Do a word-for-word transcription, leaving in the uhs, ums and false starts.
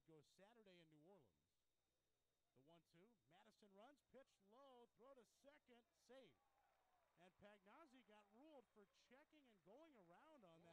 goes Saturday in New Orleans. The one two. Mattison runs, pitch low, throw to second, save. And Pagnazzi got ruled for checking and going around on